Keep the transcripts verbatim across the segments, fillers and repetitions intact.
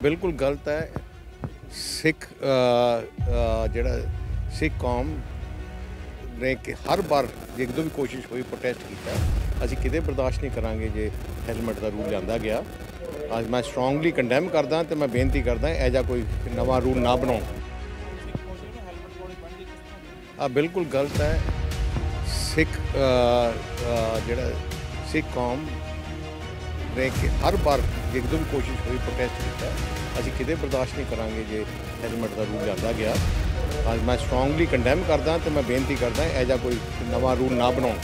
बिल्कुल गलत है। सिख ਜਿਹੜਾ सिख कौम ने कि हर बार ਜਦੋਂ ਵੀ ਕੋਸ਼ਿਸ਼ ਹੋਈ ਪ੍ਰੋਟੈਸਟ ਕੀਤਾ, ਅਸੀਂ ਕਿਤੇ ਬਰਦਾਸ਼ਤ ਨਹੀਂ ਕਰਾਂਗੇ ਜੇ ਹੈਲਮਟ ਦਾ ਰੂਲ ਲਿਆਂਦਾ ਗਿਆ। ਅੱਜ ਮੈਂ ਸਟਰੋਂਗਲੀ ਕੰਡੈਮ ਕਰਦਾ ਤੇ ਮੈਂ ਬੇਨਤੀ ਕਰਦਾ ਇਹ ਜਿਹਾ ਕੋਈ ਨਵਾਂ ਰੂਲ ਨਾ ਬਣਾਉਣ। ਆ ਬਿਲਕੁਲ ਗਲਤ ਹੈ। ਸਿੱਖ ਜਿਹੜਾ ਸਿੱਖ ਕੌਮ ਨੇ ਕਿ ਹਰ ਵਾਰ ਜਦੋਂ ਵੀ ਕੋਸ਼ਿਸ਼ ਹੋਈ ਪ੍ਰੋਟੈਸਟ ਕੀਤਾ, ਅਸੀਂ ਕਿਤੇ ਬਰਦਾਸ਼ਤ ਨਹੀਂ ਕਰਾਂਗੇ ਜੇ ਹੈਲਮਟ ਦਾ ਰੂਲ ਲਿਆਂਦਾ ਗਿਆ। ਅੱਜ ਮੈਂ ਸਟਰੋਂਗਲੀ ਕੰਡੈਮ ਕਰਦਾ ਤੇ ਮੈਂ ਬੇਨਤੀ ਕਰਦਾ ਇਹ ਜਿਹਾ ਕੋਈ ਨਵਾਂ ਰੂਲ ਨਾ ਬਣਾਉਣ।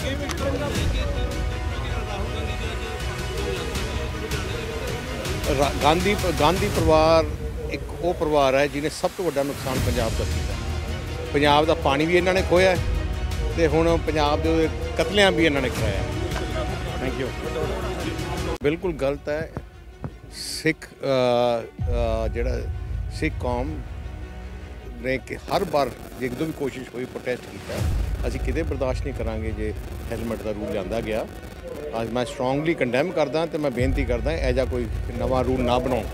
ਗਾਂਧੀ ਗਾਂਧੀ ਪਰਿਵਾਰ ਇੱਕ ਉਹ ਪਰਿਵਾਰ ਹੈ ਜਿਹਨੇ ਸਭ ਤੋਂ ਵੱਡਾ ਨੁਕਸਾਨ ਪੰਜਾਬ ਦਾ ਕੀਤਾ। ਪੰਜਾਬ ਦਾ ਪਾਣੀ ਵੀ ਇਹਨਾਂ ਨੇ ਖੋਇਆ ਤੇ ਹੁਣ ਪੰਜਾਬ ਦੇ ਕਤਲਿਆਂ ਵੀ ਇਹਨਾਂ ਨੇ ਕਰਾਇਆ। Thank you. ਬਿਲਕੁਲ ਗਲਤ ਹੈ। ਸਿੱਖ ਜਿਹੜਾ ਸਿੱਖ ਕੌਮ ਨੇ ਕਿ ਹਰ ਵਾਰ ਜਦੋਂ ਵੀ ਕੋਸ਼ਿਸ਼ ਹੋਈ ਪ੍ਰੋਟੈਸਟ ਕੀਤਾ, ਅਸੀਂ ਕਿਤੇ ਬਰਦਾਸ਼ਤ ਨਹੀਂ ਕਰਾਂਗੇ ਜੇ ਹੈਲਮਟ ਦਾ ਰੂਲ ਲਿਆਂਦਾ ਗਿਆ। ਅੱਜ ਮੈਂ ਸਟਰੋਂਗਲੀ ਕੰਡੈਮ ਕਰਦਾ ਤੇ ਮੈਂ ਬੇਨਤੀ ਕਰਦਾ ਇਹ ਜਿਹਾ ਕੋਈ ਨਵਾਂ ਰੂਲ ਨਾ ਬਣਾਉਣ।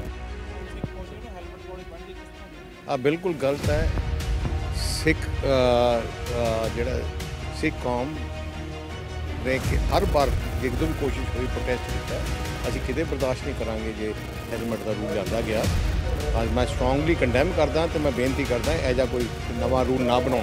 ਆ ਬਿਲਕੁਲ ਗਲਤ ਹੈ। ਸਿੱਖ ਜਿਹੜਾ ਸਿੱਖ ਕੌਮ ਨੇ ਕਿ ਹਰ ਵਾਰ ਜਦੋਂ ਵੀ ਕੋਸ਼ਿਸ਼ ਹੋਈ ਪ੍ਰੋਟੈਸਟ ਕੀਤਾ, ਅਸੀਂ ਕਿਤੇ ਬਰਦਾਸ਼ਤ ਨਹੀਂ ਕਰਾਂਗੇ ਜੇ ਹੈਲਮਟ ਦਾ ਰੂਲ ਲਿਆਂਦਾ ਗਿਆ। ਅੱਜ ਮੈਂ ਸਟਰੋਂਗਲੀ ਕੰਡੈਮ ਕਰਦਾ ਤੇ ਮੈਂ ਬੇਨਤੀ ਕਰਦਾ ਇਹ ਜਿਹਾ ਕੋਈ ਨਵਾਂ ਰੂਲ ਨਾ ਬਣਾਉਣ।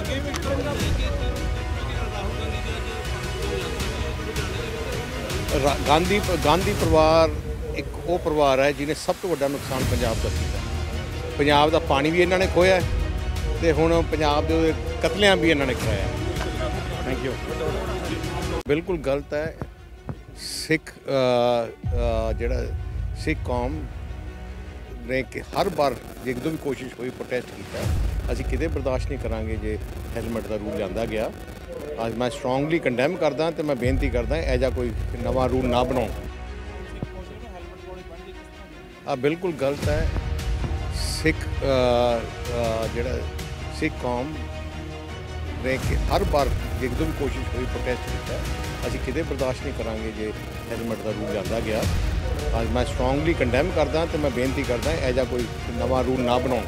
ਗਾਂਧੀ ਗਾਂਧੀ ਪਰਿਵਾਰ ਇੱਕ ਉਹ ਪਰਿਵਾਰ ਹੈ ਜਿਹਨੇ ਸਭ ਤੋਂ ਵੱਡਾ ਨੁਕਸਾਨ ਪੰਜਾਬ ਦਾ ਕੀਤਾ। ਪੰਜਾਬ ਦਾ ਪਾਣੀ ਵੀ ਇਹਨਾਂ ਨੇ ਖੋਇਆ ਤੇ ਹੁਣ ਪੰਜਾਬ ਦੇ ਕਤਲਿਆਂ ਵੀ ਇਹਨਾਂ ਨੇ ਕਰਾਇਆ। Thank you. ਬਿਲਕੁਲ ਗਲਤ ਹੈ। ਸਿੱਖ ਜਿਹੜਾ ਸਿੱਖ ਕੌਮ ਨੇ ਕਿ ਹਰ ਵਾਰ ਜਦੋਂ ਵੀ ਕੋਸ਼ਿਸ਼ ਹੋਈ ਪ੍ਰੋਟੈਸਟ ਕੀਤਾ, ਅਸੀਂ ਕਿਤੇ ਬਰਦਾਸ਼ਤ ਨਹੀਂ ਕਰਾਂਗੇ ਜੇ ਹੈਲਮਟ ਦਾ ਰੂਲ ਲਿਆਂਦਾ ਗਿਆ। ਅੱਜ ਮੈਂ ਸਟਰੋਂਗਲੀ ਕੰਡੈਮ ਕਰਦਾ ਤੇ ਮੈਂ ਬੇਨਤੀ ਕਰਦਾ ਇਹ ਜਿਹਾ ਕੋਈ ਨਵਾਂ ਰੂਲ ਨਾ ਬਣਾਉਣ। ਆ ਬਿਲਕੁਲ ਗਲਤ ਹੈ। ਸਿੱਖ ਜਿਹੜਾ ਸਿੱਖ ਕੌਮ ਨੇ ਕਿ ਹਰ ਵਾਰ ਜਦੋਂ ਵੀ ਕੋਸ਼ਿਸ਼ ਹੋਈ ਪ੍ਰੋਟੈਸਟ ਕੀਤਾ, ਅਸੀਂ ਕਿਤੇ ਬਰਦਾਸ਼ਤ ਨਹੀਂ ਕਰਾਂਗੇ ਜੇ ਹੈਲਮਟ ਦਾ ਰੂਲ ਲਿਆਂਦਾ ਗਿਆ। ਅੱਜ ਮੈਂ ਸਟਰੋਂਗਲੀ ਕੰਡੈਮ ਕਰਦਾ ਤੇ ਮੈਂ ਬੇਨਤੀ ਕਰਦਾ ਇਹ ਜਿਹਾ ਕੋਈ ਨਵਾਂ ਰੂਲ ਨਾ ਬਣਾਉਣ।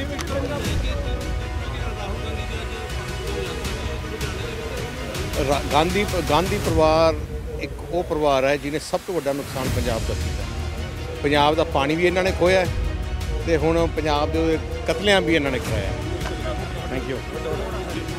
ਗਾਂਧੀ ਗਾਂਧੀ ਪਰਿਵਾਰ ਇੱਕ ਉਹ ਪਰਿਵਾਰ ਹੈ ਜਿਹਨੇ ਸਭ ਤੋਂ ਵੱਡਾ ਨੁਕਸਾਨ ਪੰਜਾਬ ਦਾ ਕੀਤਾ। ਪੰਜਾਬ ਦਾ ਪਾਣੀ ਵੀ ਇਹਨਾਂ ਨੇ ਖੋਇਆ ਤੇ ਹੁਣ ਪੰਜਾਬ ਦੇ ਕਤਲਿਆਂ ਵੀ ਇਹਨਾਂ ਨੇ ਕਰਾਇਆ। Thank you.